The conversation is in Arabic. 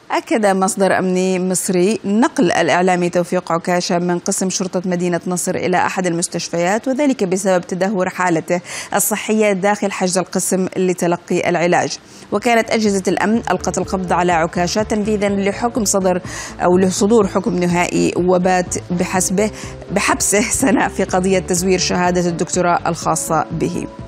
أكد مصدر أمني مصري نقل الإعلامي توفيق عكاشة من قسم شرطة مدينة نصر إلى أحد المستشفيات، وذلك بسبب تدهور حالته الصحية داخل حجز القسم لتلقي العلاج. وكانت أجهزة الأمن ألقت القبض على عكاشة تنفيذا لصدور حكم نهائي، وبات بحبسه سنة في قضية تزوير شهادة الدكتوراه الخاصة به.